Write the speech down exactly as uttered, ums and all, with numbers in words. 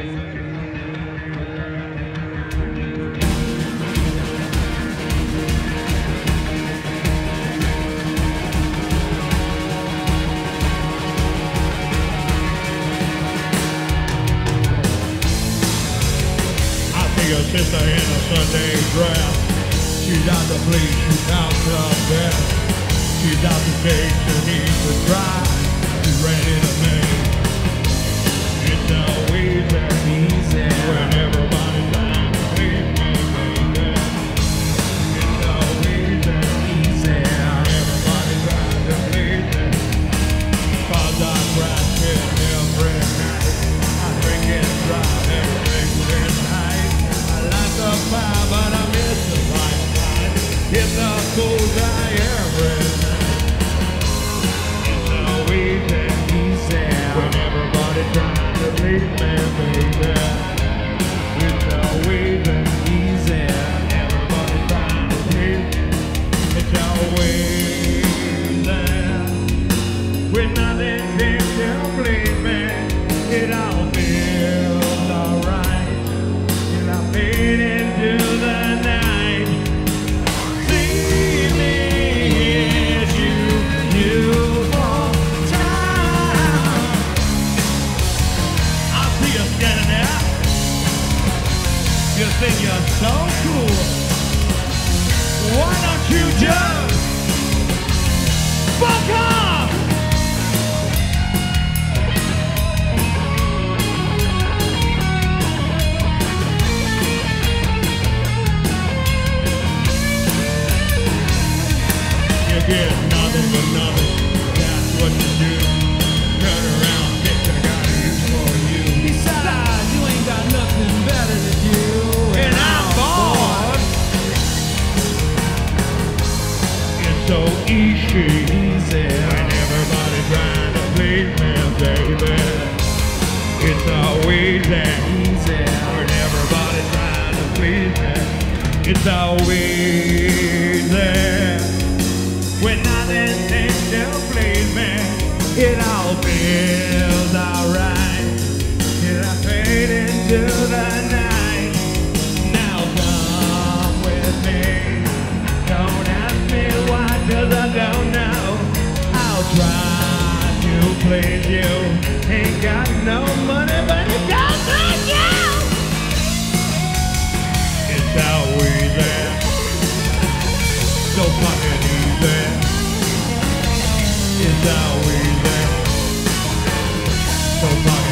Your sister in a Sunday dress. She's out to please, she's out to best. She's out to take, she needs to try. She's ready to make. It's always that easy when everybody's trying to please me, baby. It's always that easy when everybody's trying to please me. Cause I crash it every night. I drink and drive everything night. The fire, but I miss the lifeline. It's the cold I every night. It's always that easy when everybody trying to leave me, baby. It's always that easy when everybody trying to leave me. It's always there when nothing seems to please me. It all feels alright. I made it into the night. See me as you, you for time. I see you standing there. You think you're so cool. Why don't you just fuck off? Get nothing but nothing, that's what you do. Turn around, bitch, I got use for you. Besides, you ain't got nothing better to do. And, and I'm bored. It's so easy, easy when everybody's trying to please me, baby. It's always that easy when everybody's trying to please me. It's always there. When nothing seems to please me, it all feels alright. Till I fade into the night. Now come with me. Don't ask me why, cause I don't know. I'll try to please you. Ain't got no money, but it don't please you. It's always there. So fucking easy. It's always there. So fucking